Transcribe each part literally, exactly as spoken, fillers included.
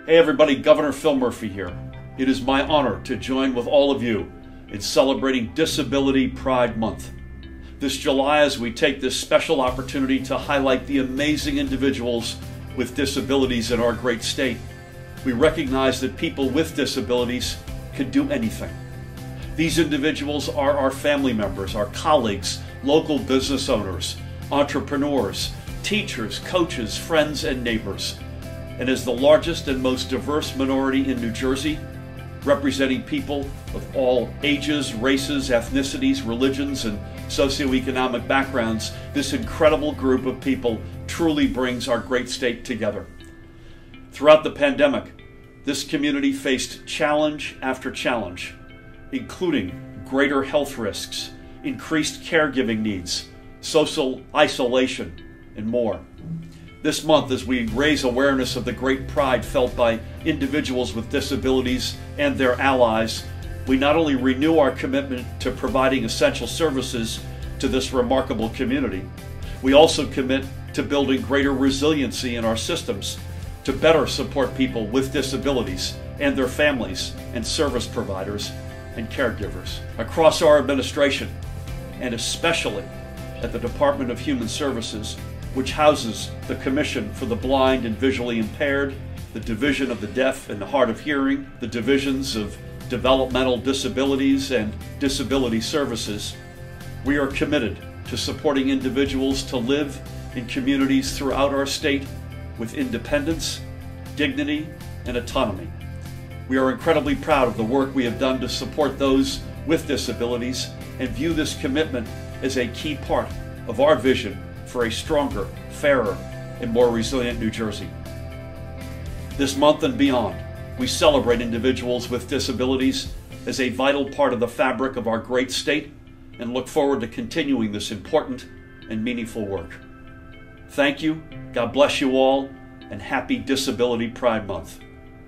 Hey everybody, Governor Phil Murphy here. It is my honor to join with all of you in celebrating Disability Pride Month. This July, as we take this special opportunity to highlight the amazing individuals with disabilities in our great state, we recognize that people with disabilities can do anything. These individuals are our family members, our colleagues, local business owners, entrepreneurs, teachers, coaches, friends, and neighbors. And as the largest and most diverse minority in New Jersey, representing people of all ages, races, ethnicities, religions, and socioeconomic backgrounds, this incredible group of people truly brings our great state together. Throughout the pandemic, this community faced challenge after challenge, including greater health risks, increased caregiving needs, social isolation, and more. This month, as we raise awareness of the great pride felt by individuals with disabilities and their allies, we not only renew our commitment to providing essential services to this remarkable community, we also commit to building greater resiliency in our systems to better support people with disabilities and their families and service providers and caregivers. Across our administration, and especially at the Department of Human Services, which houses the Commission for the Blind and Visually Impaired, the Division of the Deaf and the Hard of Hearing, the Divisions of Developmental Disabilities and Disability Services, we are committed to supporting individuals to live in communities throughout our state with independence, dignity, and autonomy. We are incredibly proud of the work we have done to support those with disabilities and view this commitment as a key part of our vision for a stronger, fairer, and more resilient New Jersey. This month and beyond, we celebrate individuals with disabilities as a vital part of the fabric of our great state and look forward to continuing this important and meaningful work. Thank you, God bless you all, and happy Disability Pride Month.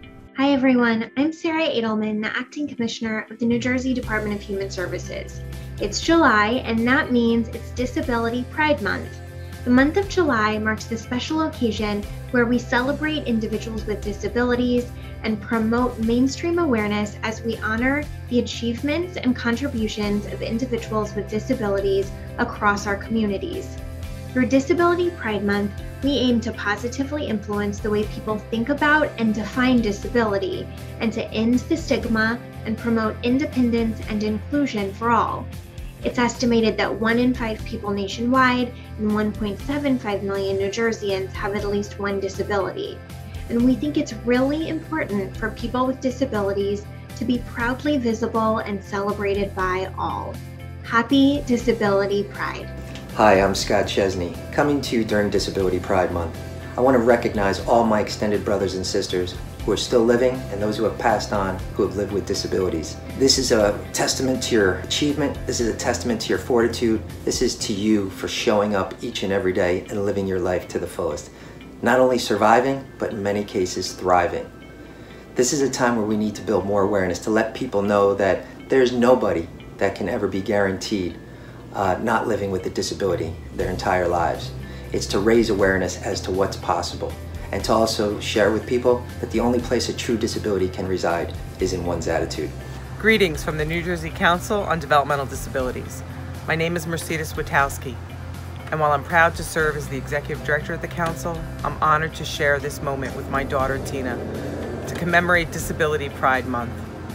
Hi everyone, I'm Sarah Edelman, the Acting Commissioner of the New Jersey Department of Human Services. It's July, and that means it's Disability Pride Month. The month of July marks the special occasion where we celebrate individuals with disabilities and promote mainstream awareness as we honor the achievements and contributions of individuals with disabilities across our communities. Through Disability Pride Month, we aim to positively influence the way people think about and define disability, and to end the stigma and promote independence and inclusion for all. It's estimated that one in five people nationwide and one point seven five million New Jerseyans have at least one disability. And we think it's really important for people with disabilities to be proudly visible and celebrated by all. Happy Disability Pride. Hi, I'm Scott Chesney, coming to you during Disability Pride Month. I want to recognize all my extended brothers and sisters who are still living and those who have passed on who have lived with disabilities. This is a testament to your achievement. This is a testament to your fortitude. This is to you for showing up each and every day and living your life to the fullest. Not only surviving, but in many cases thriving. This is a time where we need to build more awareness to let people know that there's nobody that can ever be guaranteed uh, not living with a disability their entire lives. It's to raise awareness as to what's possible, and to also share with people that the only place a true disability can reside is in one's attitude. Greetings from the New Jersey Council on Developmental Disabilities. My name is Mercedes Witowski, and while I'm proud to serve as the Executive Director at the Council, I'm honored to share this moment with my daughter Tina to commemorate Disability Pride Month.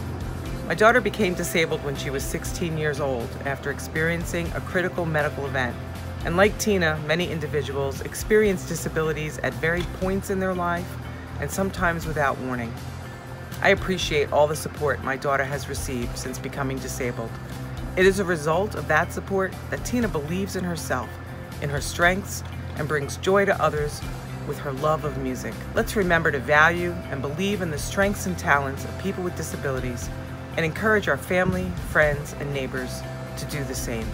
My daughter became disabled when she was sixteen years old after experiencing a critical medical event. And like Tina, many individuals experience disabilities at varied points in their life and sometimes without warning. I appreciate all the support my daughter has received since becoming disabled. It is a result of that support that Tina believes in herself, in her strengths, and brings joy to others with her love of music. Let's remember to value and believe in the strengths and talents of people with disabilities and encourage our family, friends, and neighbors to do the same.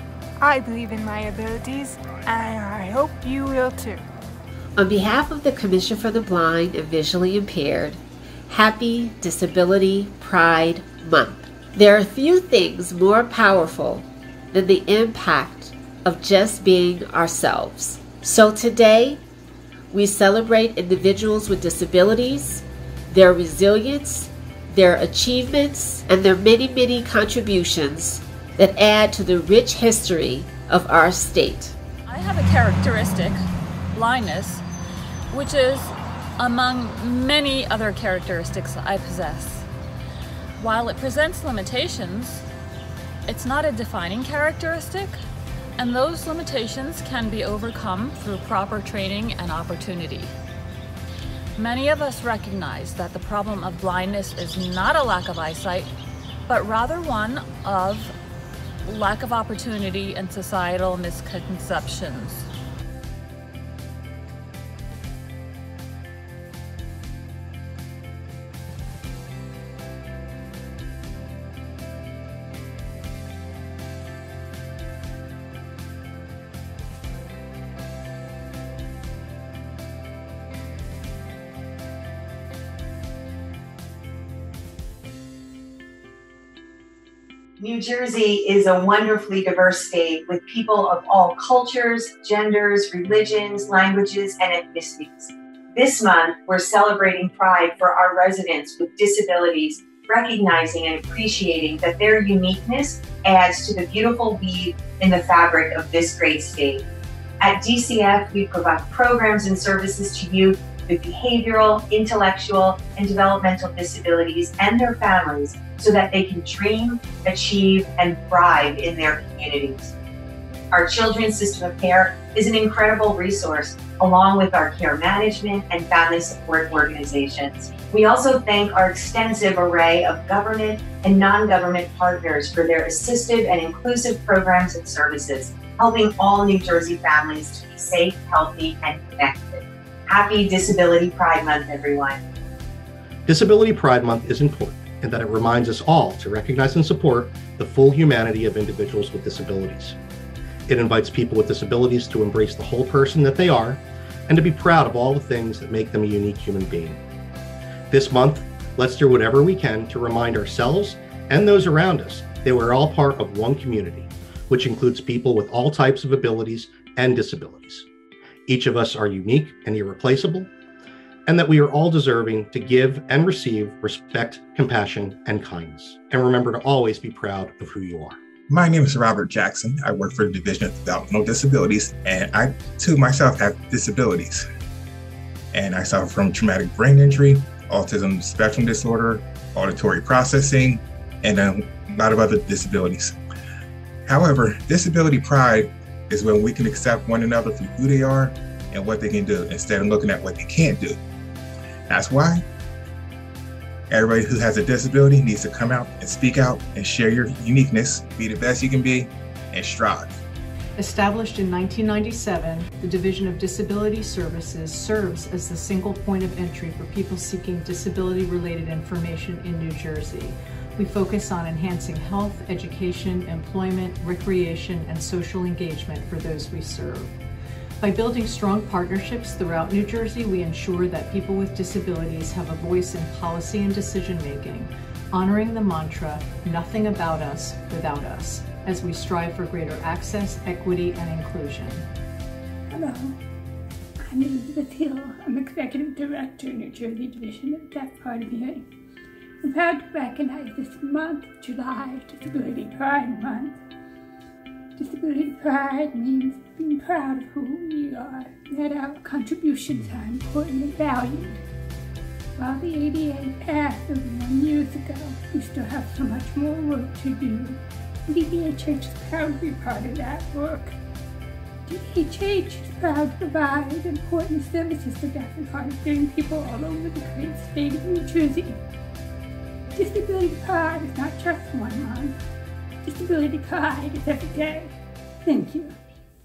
I believe in my abilities, and I hope you will too. On behalf of the Commission for the Blind and Visually Impaired, happy Disability Pride Month. There are few things more powerful than the impact of just being ourselves. So today, we celebrate individuals with disabilities their resilience, their achievements, and their many, many contributions that add to the rich history of our state. I have a characteristic, blindness, which is among many other characteristics I possess. While it presents limitations, it's not a defining characteristic, and those limitations can be overcome through proper training and opportunity. Many of us recognize that the problem of blindness is not a lack of eyesight, but rather one of lack of opportunity and societal misconceptions. New Jersey is a wonderfully diverse state with people of all cultures, genders, religions, languages, and ethnicities. This month, we're celebrating Pride for our residents with disabilities, recognizing and appreciating that their uniqueness adds to the beautiful weave in the fabric of this great state. At D C F, we provide programs and services to youth with behavioral, intellectual, and developmental disabilities and their families so that they can dream, achieve, and thrive in their communities. Our children's system of care is an incredible resource, along with our care management and family support organizations. We also thank our extensive array of government and non-government partners for their assistive and inclusive programs and services, helping all New Jersey families to be safe, healthy, and connected. Happy Disability Pride Month, everyone. Disability Pride Month is important in that it reminds us all to recognize and support the full humanity of individuals with disabilities. It invites people with disabilities to embrace the whole person that they are and to be proud of all the things that make them a unique human being. This month, let's do whatever we can to remind ourselves and those around us that we're all part of one community, which includes people with all types of abilities and disabilities. Each of us are unique and irreplaceable, and that we are all deserving to give and receive respect, compassion, and kindness. And remember to always be proud of who you are. My name is Robert Jackson. I work for the Division of Developmental Disabilities, and I too myself have disabilities. And I suffer from traumatic brain injury, autism spectrum disorder, auditory processing, and a lot of other disabilities. However, disability pride is when we can accept one another for who they are and what they can do instead of looking at what they can't do. That's why everybody who has a disability needs to come out and speak out and share your uniqueness, be the best you can be, and strive. Established in nineteen ninety-seven, the Division of Disability Services serves as the single point of entry for people seeking disability-related information in New Jersey. We focus on enhancing health, education, employment, recreation, and social engagement for those we serve. By building strong partnerships throughout New Jersey, we ensure that people with disabilities have a voice in policy and decision-making, honoring the mantra, nothing about us without us, as we strive for greater access, equity, and inclusion. Hello, I'm Elizabeth Hill. I'm Executive Director, New Jersey Division of Deaf, Hard of Hearing. I'm proud to recognize this month, July, Disability Pride Month. Disability pride means being proud of who we are, and that our contributions are important and valued. While the A D A passed thirty-one years ago, we still have so much more work to do. D D H H is proud to be part of that work. D D H H is proud to provide important services to deaf and hard of hearing people all over the great state of New Jersey. Disability pride is not just one month. Disability pride is every day. Thank you.